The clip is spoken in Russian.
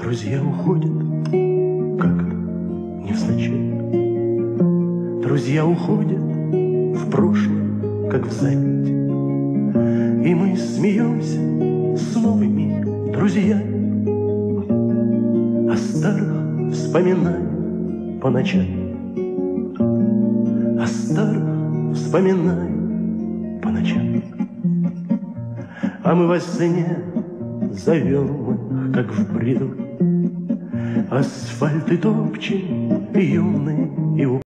Друзья уходят, как-то невзначай. Друзья уходят в прошлое, как в заметь. И мы смеемся с новыми друзьями, о старых вспоминаем по ночам, о старых вспоминаем по ночам. А мы во сне зовем их, как в бреду, асфальты топчем, юные и